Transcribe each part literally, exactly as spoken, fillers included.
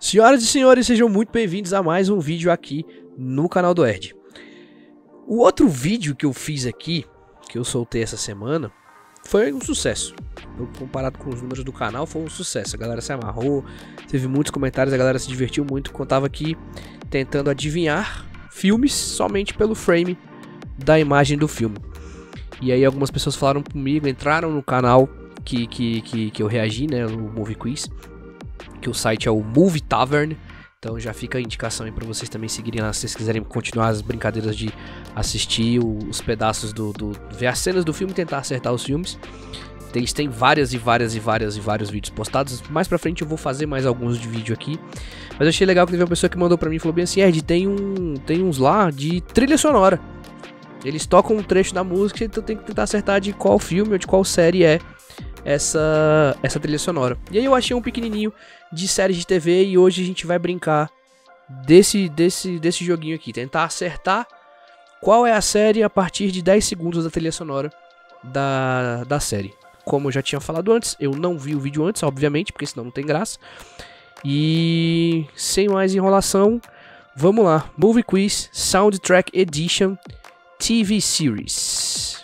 Senhoras e senhores, sejam muito bem-vindos a mais um vídeo aqui no canal do Erd. O outro vídeo que eu fiz aqui, que eu soltei essa semana, foi um sucesso. Eu, comparado com os números do canal, foi um sucesso. A galera se amarrou, teve muitos comentários, a galera se divertiu muito. Contava aqui tentando adivinhar filmes somente pelo frame da imagem do filme. E aí algumas pessoas falaram comigo, entraram no canal que, que, que, que eu reagi, né, no Movie Quiz, que o site é o Movie Tavern. Então já fica a indicação aí pra vocês também seguirem lá, se vocês quiserem continuar as brincadeiras de assistir os pedaços do, do... ver as cenas do filme e tentar acertar os filmes. Eles têm várias e várias e várias e vários vídeos postados. Mais pra frente eu vou fazer mais alguns de vídeo aqui. Mas eu achei legal que teve uma pessoa que mandou pra mim e falou bem assim: Erd, tem, um, tem uns lá de trilha sonora. Eles tocam um trecho da música e tu tem que tentar acertar de qual filme ou de qual série é essa, essa trilha sonora. E aí eu achei um pequenininho de séries de T V e hoje a gente vai brincar desse, desse, desse joguinho aqui. Tentar acertar qual é a série a partir de dez segundos da trilha sonora da, da série. Como eu já tinha falado antes, eu não vi o vídeo antes, obviamente, porque senão não tem graça. E sem mais enrolação, vamos lá. Movie Quiz Soundtrack Edition T V Series.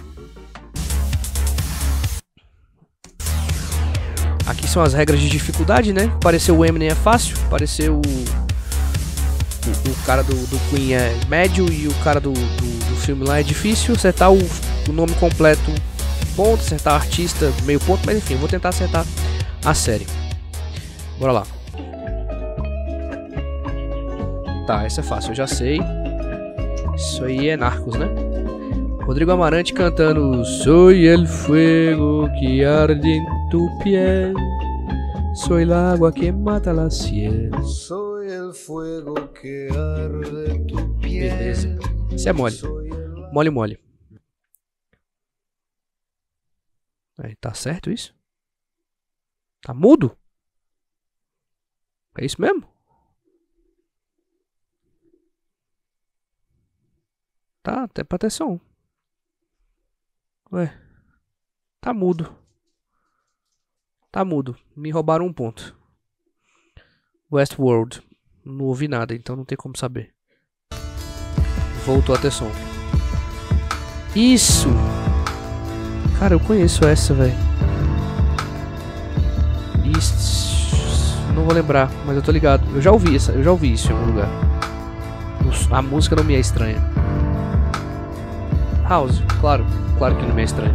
Aqui são as regras de dificuldade, né? Pareceu o Eminem é fácil, pareceu o, o, o cara do, do Queen é médio e o cara do, do, do filme lá é difícil. Acertar o, o nome completo, ponto, acertar artista, meio ponto, mas enfim, eu vou tentar acertar a série. Bora lá. Tá, essa é fácil, eu já sei. Isso aí é Narcos, né? Rodrigo Amarante cantando Soy el fuego que arde en tu piel, soy el agua que mata la ciel. Soy el fuego que arde en tu piel. Beleza. Isso é mole. Mole, mole. Aí, tá certo isso? Tá mudo? É isso mesmo? Tá, até pra ter som. Ué. Tá mudo. Tá mudo. Me roubaram um ponto. Westworld. Não ouvi nada, então não tem como saber. Voltou a ter som. Isso! Cara, eu conheço essa, velho. Isso. Não vou lembrar, mas eu tô ligado. Eu já ouvi essa, eu já ouvi isso em algum lugar. A música não me é estranha. House, claro. Claro que não me é estranho.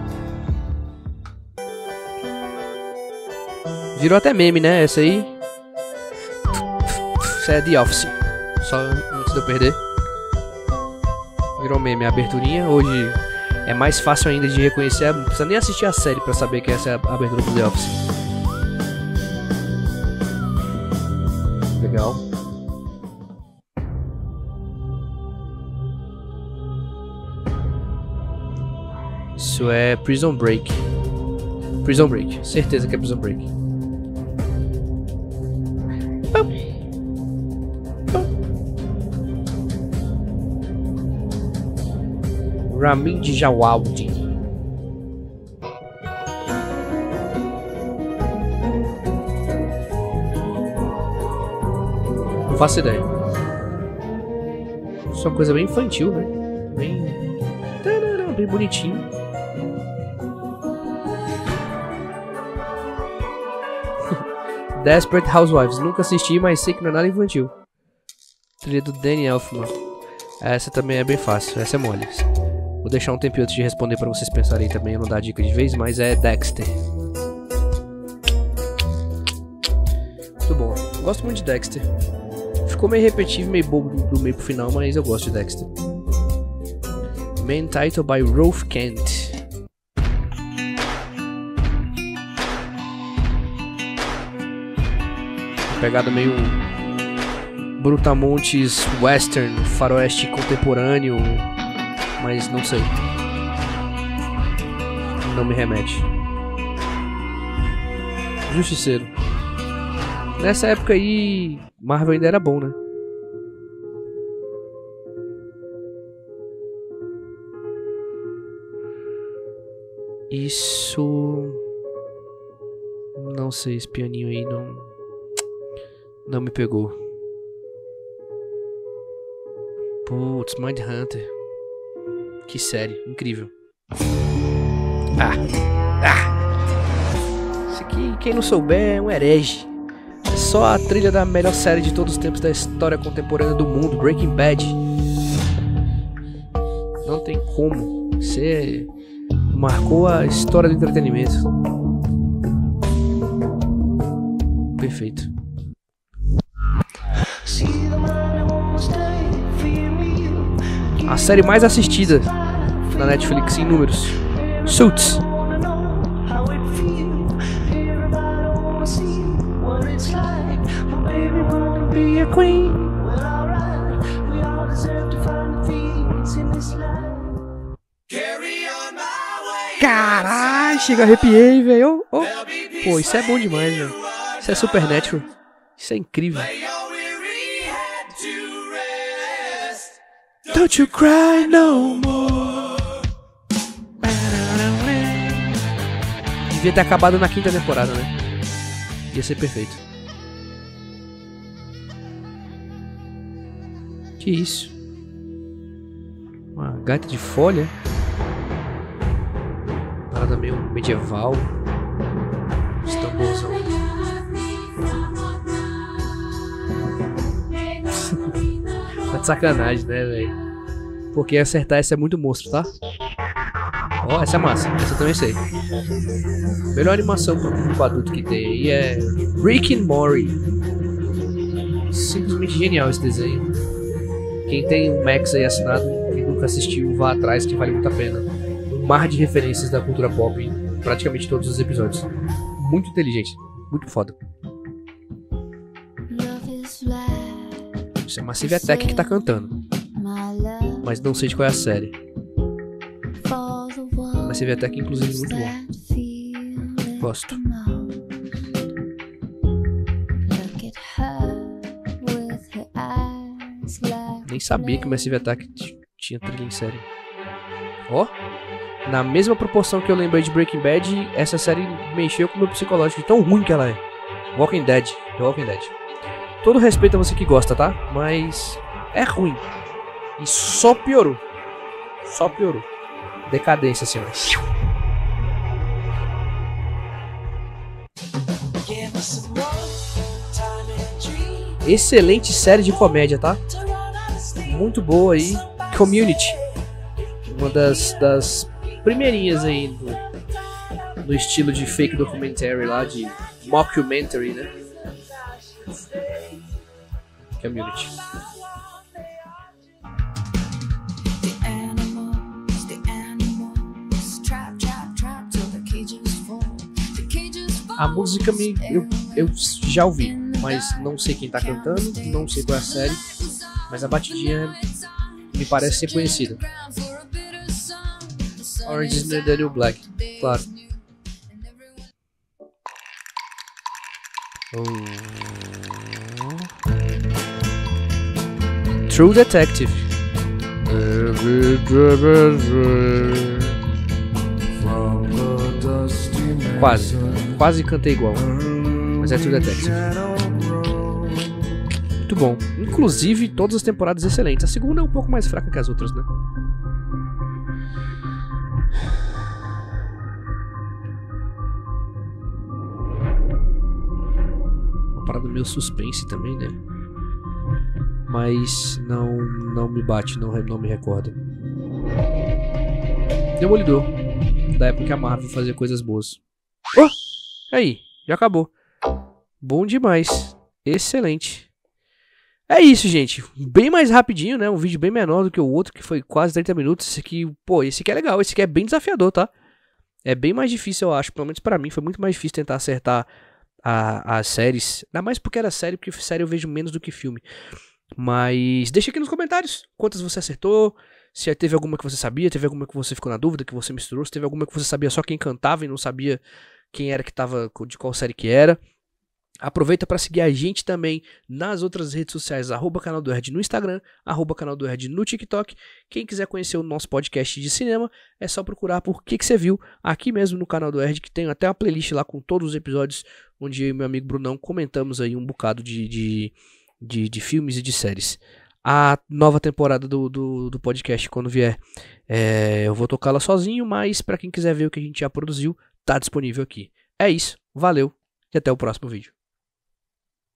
Virou até meme, né? Essa aí. Essa é The Office. Só antes de eu perder. Virou meme a aberturinha. Hoje é mais fácil ainda de reconhecer. Não precisa nem assistir a série pra saber que essa é a abertura do The Office. Legal. Isso é Prison Break. Prison Break. Certeza que é Prison Break. Ramin Djawadi. Não faço ideia. Isso é uma coisa bem infantil, né? Bem... bem bonitinho. Desperate Housewives. Nunca assisti, mas sei que não é nada infantil. Trilha do Danny Elfman. Essa também é bem fácil. Essa é mole. Vou deixar um tempinho antes de responder pra vocês pensarem também. Eu não dar dica de vez, mas é Dexter. Muito bom. Eu gosto muito de Dexter. Ficou meio repetitivo, meio bobo do meio pro final, mas eu gosto de Dexter. Main title by Rolf Kent. Pegada meio Brutamontes western, faroeste contemporâneo, mas não sei. Não me remete. Justiceiro. Nessa época aí, Marvel ainda era bom, né? Isso... Não sei, esse pianinho aí não... Não me pegou. Putz, Mindhunter. Que série, incrível. Ah, ah. Isso aqui, quem não souber, é um herege. É só a trilha da melhor série de todos os tempos da história contemporânea do mundo, Breaking Bad. Não tem como. Você marcou a história do entretenimento. Perfeito. A série mais assistida na Netflix em números. Suits. Caralho, chega, arrepiei, velho. Oh, oh. Pô, isso é bom demais, velho. Isso é Supernatural. Isso é incrível. Don't you cry no more. Devia ter acabado na quinta temporada, né? Ia ser perfeito. Que isso? Uma gaita de folha? Parada meio medieval. Os tamborzão. Tá de sacanagem, né, velho? Porque acertar essa é muito monstro, tá? Ó, oh, essa é massa. Essa eu também sei. Melhor animação pro adulto que tem aí é Rick and Morty. Simplesmente genial esse desenho. Quem tem um Max aí assinado e nunca assistiu, vá atrás que vale muito a pena. Um mar de referências da cultura pop em praticamente todos os episódios. Muito inteligente. Muito foda. Isso é Massive Attack que tá cantando. Mas não sei de qual é a série. Massive Attack, inclusive, muito bom. Gosto. Nem sabia que Massive Attack tinha trilha em série. Ó, oh, na mesma proporção que eu lembrei de Breaking Bad, essa série mexeu com o meu psicológico de tão ruim que ela é. Walking Dead, The Walking Dead. Todo respeito a você que gosta, tá? Mas é ruim. E só piorou. Só piorou. Decadência, senhores. Excelente série de comédia, tá? Muito boa aí. Community. Uma das, das primeirinhas aí no, no estilo de fake documentary lá, de mockumentary, né? Community. A música me, eu, eu já ouvi, mas não sei quem tá cantando, não sei qual é a série, mas a batidinha me parece ser conhecida. Orange is the New Black, claro. Oh. True Detective. Quase, quase cantei igual, mas é True Detective. Muito bom, inclusive todas as temporadas excelentes. A segunda é um pouco mais fraca que as outras, né? Uma parada meio suspense também, né? Mas não, não me bate, não, não me recorda. Demolidor, da época que a Marvel fazia coisas boas. Oh! Aí, já acabou. Bom demais. Excelente. É isso, gente. Bem mais rapidinho, né? Um vídeo bem menor do que o outro, que foi quase trinta minutos. Esse aqui, pô, esse aqui é legal. Esse aqui é bem desafiador, tá? É bem mais difícil, eu acho. Pelo menos pra mim, foi muito mais difícil tentar acertar a, as séries. Ainda mais porque era série, porque série eu vejo menos do que filme. Mas deixa aqui nos comentários quantas você acertou. Se teve alguma que você sabia, teve alguma que você ficou na dúvida, que você misturou. Se teve alguma que você sabia só quem cantava e não sabia quem era que tava, de qual série que era. Aproveita para seguir a gente também nas outras redes sociais, arroba canal do Erd no Instagram, arroba canal do Erd no TikTok. Quem quiser conhecer o nosso podcast de cinema, é só procurar por Que Que Você Viu aqui mesmo no canal do Erd, que tem até uma playlist lá com todos os episódios, onde eu e meu amigo Brunão comentamos aí um bocado de, de, de, de filmes e de séries. A nova temporada do, do, do podcast, quando vier, é, eu vou tocá-la sozinho, mas para quem quiser ver o que a gente já produziu, tá disponível aqui. É isso, valeu e até o próximo vídeo.